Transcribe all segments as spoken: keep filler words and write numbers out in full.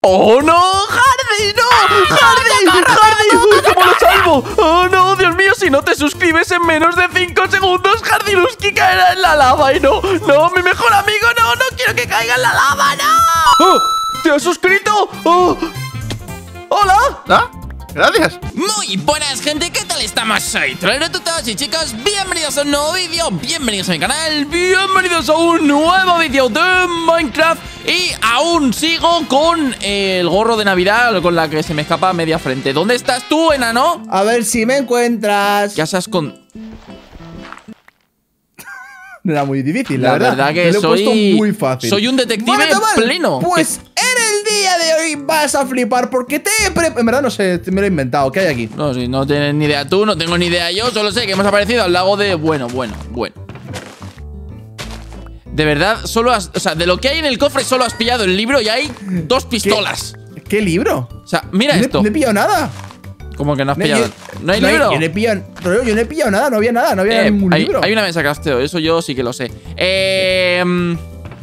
¡Oh, no! ¡Hardy, no! ¡Hardy! ¡Hardy! ¿Cómo lo salvo? ¡Oh, no! Dios mío, si no te suscribes en menos de cinco segundos, Hardiluski caerá en la lava. Y no, no, mi mejor amigo, no, no quiero que caiga en la lava, no. ¡Oh! ¿Te has suscrito? ¡Oh! ¡Hola! ¿Ah? Gracias. Muy buenas, gente, ¿qué tal estamos? Soy Trollero y chicos, bienvenidos a un nuevo vídeo, bienvenidos a mi canal, bienvenidos a un nuevo vídeo de Minecraft. Y aún sigo con el gorro de Navidad, con la que se me escapa media frente. ¿Dónde estás tú, enano? A ver si me encuentras. Ya se has con... Era muy difícil, la, La verdad. verdad que Me lo he soy... puesto muy fácil. Soy un detective Vale, Tomás, pleno. Pues en el día de hoy vas a flipar porque te he pre... En verdad no sé, me lo he inventado. ¿Qué hay aquí? No, si no tienes ni idea tú, no tengo ni idea yo. Solo sé que hemos aparecido al lago de... Bueno, bueno, bueno. De verdad, solo has... O sea, de lo que hay en el cofre solo has pillado el libro y hay dos pistolas. ¿Qué, ¿Qué libro? O sea, mira no esto. He, no he pillado nada. ¿Cómo que no has No, pillado? yo- ¿No hay no libro? Yo no he pillado, pero yo no he pillado nada, no había nada, no había Eh, ningún hay, libro. hay una mesa crafteo, eso yo sí que lo sé. Eh... mm,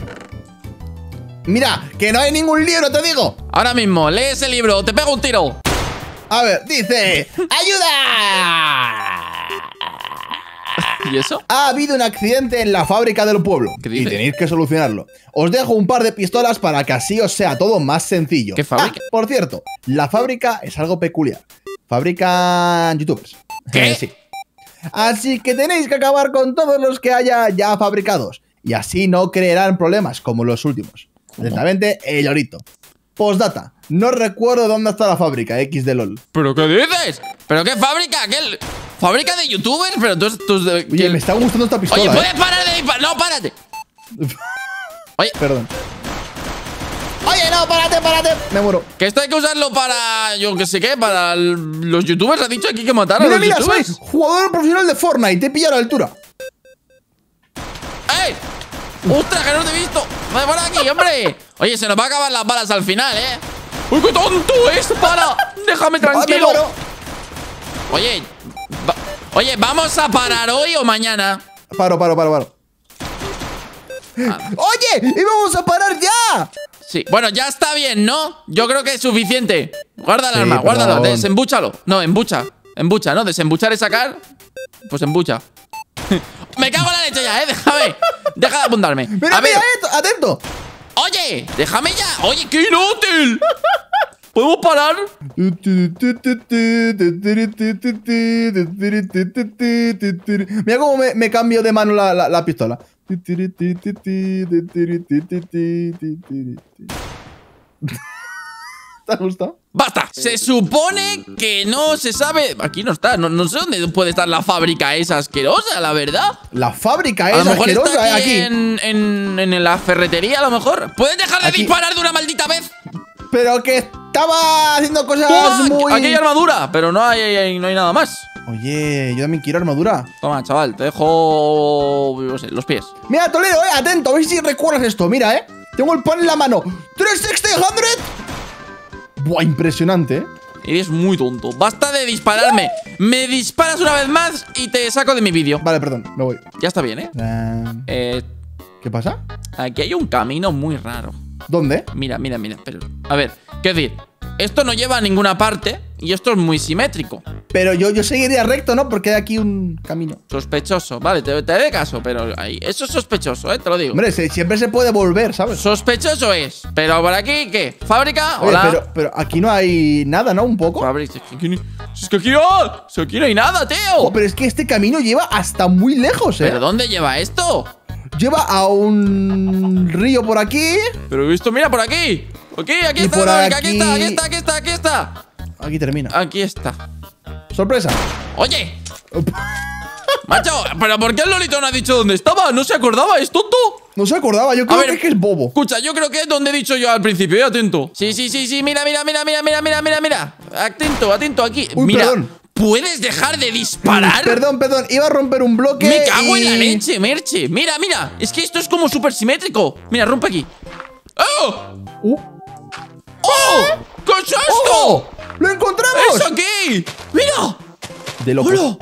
Mira, que no hay ningún libro, te digo. Ahora mismo, lee ese libro, o te pego un tiro. A ver, dice: ¡ayuda! ¿Y eso? Ha habido un accidente en la fábrica del pueblo ¿Qué y dice? tenéis que solucionarlo. Os dejo un par de pistolas para que así os sea todo más sencillo. ¿Qué fábrica? Ah, por cierto, la fábrica es algo peculiar. Fabrican youtubers. ¿Qué? Eh, sí. Así que tenéis que acabar con todos los que haya ya fabricados. Y así no crearán problemas como los últimos. Atentamente, el Lorito. Postdata. No recuerdo dónde está la fábrica, X de LOL. ¿Pero qué dices? ¿Pero qué fábrica? ¿Qué? ¿Fábrica de youtubers? Pero tú... tú Oye, ¿qué? me está gustando esta pistola. Oye, eh. ¿puedes parar de disparar? No, párate. Oye, Perdón. Oye, no, párate, párate. Me muero. que esto hay que usarlo para... Yo qué sé qué, para l- los youtubers. ¿Has dicho que hay que matar a Mira, los mira, soy youtubers? jugador profesional de Fortnite. Te he pillado a la altura. ¡Ey! ¡Ostras, que no te he visto! ¡Ven por aquí, hombre! Oye, se nos va a acabar las balas al final, ¿eh? ¡Uy, qué tonto es! ¡Para! ¡Déjame tranquilo! Ah, me muero. Oye, va- oye, ¿vamos a parar hoy o mañana? Paro, paro, paro, paro. Ah. ¡Oye! ¡Íbamos a parar ya! Sí, bueno, ya está bien, ¿no? Yo creo que es suficiente. Guarda el Sí, arma, guárdalo, perdón. desembúchalo. No, embucha, embucha, ¿no? Desembuchar es sacar. Pues embucha. Me cago en la leche ya, ¿eh? Déjame. Deja de apuntarme. Mira, A ver, mira esto, atento. oye, déjame ya. Oye, qué inútil. ¿Podemos parar? Mira cómo me, me cambio de mano la, la, la pistola. ¿Te ha gustado? ¡Basta! Se supone que no se sabe. Aquí no está. No, no sé dónde puede estar la fábrica esa asquerosa, la verdad. La fábrica A es lo mejor está asquerosa aquí, aquí. En, en, en la ferretería, a lo mejor. ¿Puedes dejar de Aquí. disparar de una maldita vez? Pero que estaba haciendo cosas Toma, muy... aquí hay armadura, pero no hay, hay- no hay nada más. Oye, yo también quiero armadura. Toma, chaval, te dejo no sé, los pies. Mira, Toledo, eh, atento, a ver si recuerdas esto. Mira, eh. Tengo el pan en la mano. ¿trescientos sesenta? Buah, impresionante, eh. Eres muy tonto. Basta de dispararme. Me disparas una vez más y te saco de mi vídeo. Vale, perdón, me voy. Ya está bien, ¿eh? Ah, Eh, ¿Qué pasa? Aquí hay un camino muy raro. ¿Dónde? Mira, mira, mira. Pero, a ver, quiero decir, esto no lleva a ninguna parte y esto es muy simétrico. Pero yo, yo seguiría recto, ¿no? Porque hay aquí un camino. Sospechoso. Vale, te, te haré caso, pero ahí, eso es sospechoso, ¿eh? Te lo digo. Hombre, se- siempre se puede volver, ¿sabes? Sospechoso es. Pero por aquí, ¿qué? ¿Fábrica? Oye, Hola. pero, pero aquí no hay nada, ¿no? Un poco. Fábrica. Es que aquí no, es que aquí no, es que aquí no hay nada, tío. Oh, pero es que este camino lleva hasta muy lejos, ¿eh? ¿Pero dónde lleva esto? Lleva a un río por aquí. Pero esto, mira, por aquí. Aquí, aquí Y está, por fábrica, aquí aquí- está, aquí está, aquí está, aquí está. Aquí termina. Aquí está. Sorpresa. Oye, macho, ¿pero por qué el Lolito no ha dicho dónde estaba? ¿No se acordaba? ¿Es tonto? No se acordaba, yo creo ver. que es que es bobo. Escucha, yo creo que es donde he dicho yo al principio, eh, atento. Sí, sí, sí, sí, mira, mira, mira, mira, mira, mira, mira, mira. Atento, atento aquí. Uy, mira, perdón. ¿puedes dejar de disparar? Perdón, perdón, iba a romper un bloque. Me cago en la y- leche, Merche. Mira, mira, es que esto es como súper simétrico. Mira, rompe aquí. ¡Oh! Uh. ¡Oh! ¿Qué es esto? ¡Oh! ¡Lo encontramos! ¡Es aquí! ¡Mira! De locos. ¡Hola!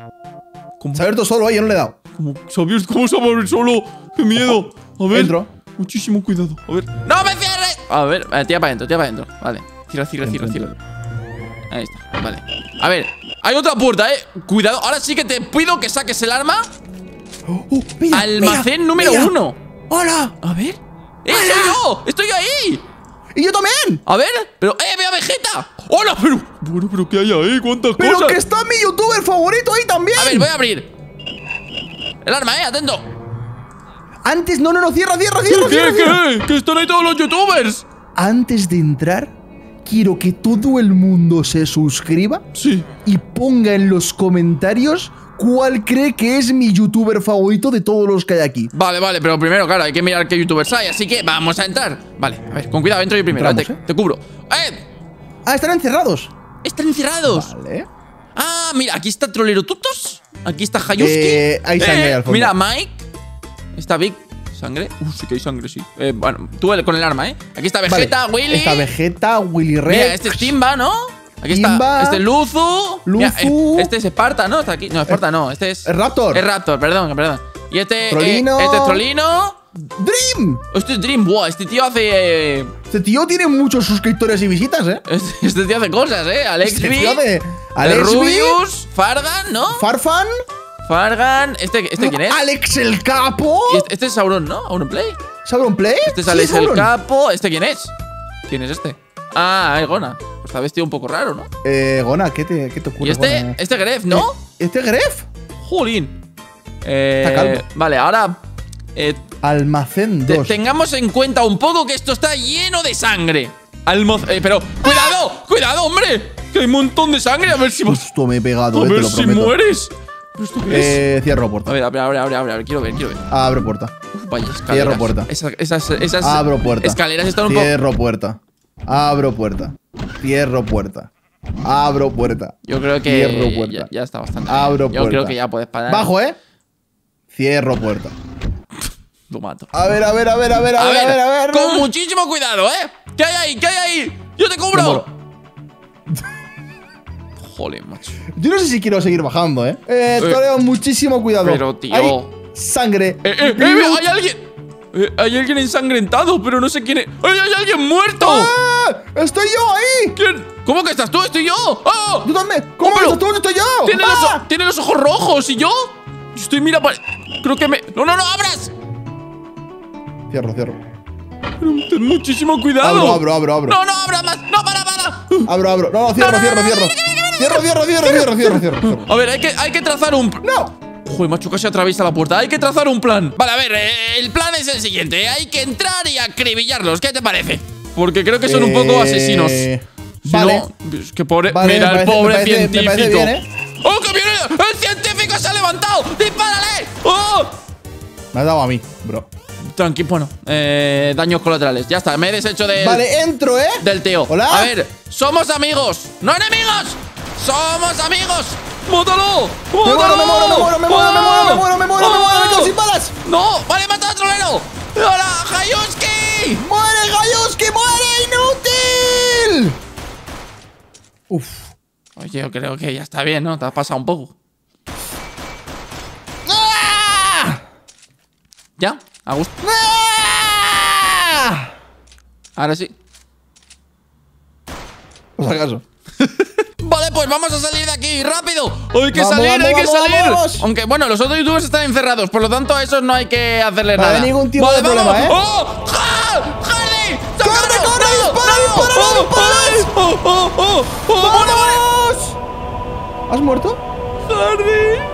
¿Cómo, Se ha abierto solo ahí, yo no le he dado. cómo, ¿sabías cómo se va a abrir solo? ¡Qué miedo! A ver. Entro. Muchísimo cuidado. A ver. ¡No me cierres! A ver, eh, tira para adentro, tira para adentro. Vale. Cierra, cierra, cierra, cierra. Ahí está, vale. A ver, hay otra puerta, eh. Cuidado, ahora sí que te pido que saques el arma. Oh, oh, mira, Almacén mira, número mira. uno. ¡Hola! A ver. ¡Eh, soy yo! ¡Estoy yo ahí! ¡Y yo también! A ver, pero, ¡eh, veo a Vegeta! ¡Hola! Pero, bueno, pero ¿qué hay ahí? ¿Cuántas ¡Pero cosas? que está mi youtuber favorito ahí también! A ver, voy a abrir. El arma, eh, atento. Antes, no, no, no, cierra, cierra, cierra, ¿Qué, cierra, qué, cierra. qué? ¿Que están ahí todos los youtubers? Antes de entrar, quiero que todo el mundo se suscriba Sí. y ponga en los comentarios cuál cree que es mi youtuber favorito de todos los que hay aquí. Vale, vale, pero primero, claro, hay que mirar qué youtubers hay, así que vamos a entrar. Vale, a ver, con cuidado, entro yo primero, Entramos, te, ¿eh? te cubro. ¡Eh! Ah, están encerrados. ¡Están encerrados! Vale. Ah, mira, aquí está Trolero Tutos. Aquí está Hayuski. Eh, hay sangre ahí al fondo. Mira, Mike. Está Big. ¿Sangre? Uh, sí que hay sangre, sí. Eh, bueno, tú el- con el arma, ¿eh? Aquí está Vegeta, Vale. Willy. Está Vegeta, Willy Rex. Mira, este es Timba, ¿no? Aquí Timba. está. Este es Luzu. Mira, Luzu. eh, este es Esparta, ¿no? Está aquí. No, Esparta no. Este es. Es Raptor. Es Raptor, perdón, perdón. Y este. eh, Trolino. este es Trolino. Dream. Este es Dream. Buah, este tío hace. eh, Este tío tiene muchos suscriptores y visitas, ¿eh? Este, este tío hace cosas, ¿eh? Alex Este B, tío de el Alex B, Rubius. Fargan, ¿no? Farfan. Fargan. Este, ¿este quién es? Alex el Capo. Y este, este es Sauron, ¿no? Auron Play. ¿Sauron Play? Este es Sí, Alex el Sauron. Capo. ¿Este quién es? ¿Quién es este? Ah, es Gona. Pues está vestido un poco raro, ¿no? Eh, Gona, ¿qué te, qué te ocurre? Y este, Gona? este Gref, ¿no? Eh, ¿Este Gref? Jolín. Eh, Está calvo. Vale, ahora. eh, Almacén te- dos. tengamos en cuenta un poco que esto está lleno de sangre. Almoz eh, pero, ¡cuidado! ¡Cuidado, hombre! Que hay un montón de sangre. A ver si vas. Justo me he pegado, A eh, te ver lo si prometo. mueres. ¿Pero esto qué es? Eh, cierro A puerta. ver, abre, abre, abre, abre, abre. Quiero ver, quiero ver. Abro puerta. Uf, vaya escaleras. Cierro puerta. Esas, esas, esas Abro puerta. escaleras están un poco. Cierro puerta. Abro puerta. Cierro puerta. Abro puerta. Yo creo que Cierro puerta. ya, ya está bastante. Abro bien. Yo puerta. creo que ya puedes parar. Bajo, ¿eh? Cierro puerta. Lo mato. A ver, a ver, a ver, a ver, a, A ver, ver, a ver, a ver. con muchísimo cuidado, ¿eh? ¿Qué hay ahí? ¿Qué hay ahí? ¡Yo te Me cubro! muero. Joder, macho. Yo no sé si quiero seguir bajando, ¿eh? Eh, Toreo, muchísimo cuidado. pero, tío. Hay sangre. ¡Eh, eh, eh! ¡Hay alguien! Eh, hay alguien ensangrentado, pero no sé quién es. ¡Ay, hay alguien muerto! ¡Ah! ¡Estoy yo ahí! ¿Quién? ¿Cómo que estás tú? ¡Estoy yo! ¡Oh! ¡Tú también! ¿Cómo pero- estás tú? ¿Dónde estoy yo? ¡Tiene, los, ¡Ah! o- tiene los ojos rojos! ¿Y yo? Yo estoy, mira, pa- creo que me. ¡No, no, no! ¡Abras! Cierro, cierro. Ten muchísimo cuidado. Abro, abro, abro, abro. No, no, abra más. No, para, para. Abro, abro. No, no, cierro, No, no, cierro, no, no, cierro. Cierro, cierro, cierro, cierro, cierro, cierro, cierro. A ver, hay que, hay que trazar un. ¡No! Joder, macho, casi atraviesa la puerta. Hay que trazar un plan. Vale, a ver, eh, el plan es el siguiente. Hay que entrar y acribillarlos. ¿Qué te parece? Porque creo que son un poco Eh, asesinos. Si vale. no, es que pobre. Vale, mira, me el parece- pobre me parece- me científico. parece bien, ¿eh? ¡Oh, que viene! ¡El científico se ha levantado! ¡Dispárale! ¡Oh! Me has dado a mí, bro. Tranqui, bueno, eh, daños colaterales. Ya está, me he deshecho del, Vale, entro, ¿eh? del tío. Hola. A ver, somos amigos, no enemigos. Somos amigos. ¡Mátalo! Me muero, me muero, me muero, me muero, me muero, me muero, me muero, me muero, me quedo sin balas. ¡No! ¡Vale, mata a Trolero! ¡Hola, Hayuski! ¡Muere, Hayuski! ¡Muere, inútil! Uf. Oye, yo creo que ya está bien, ¿no? Te has pasado un poco. ¡Ah! ¿Ya? ¿A gusto? ¡Ah! Ahora sí. Por si acaso. Vale, pues vamos a salir de aquí, rápido. Hay que Vamos, salir, vamos, hay que vamos, salir. vamos. Aunque, bueno, los otros youtubers están encerrados, por lo tanto, a esos no hay que hacerles Vale, nada. ningún tipo vale, de vamos. problema, ¿eh? ¡Oh! ¡Ja! ¡Hardy! ¡Corre, ¡Socorro! corre! ¡No! ¡Dispara, ¡No! dispara, ¡Oh! dispara! ¡Ay! ¡Oh, oh, oh! ¡Oh! ¡Muere, muere! ¡Vamos! ¿Has muerto? ¡Hardy!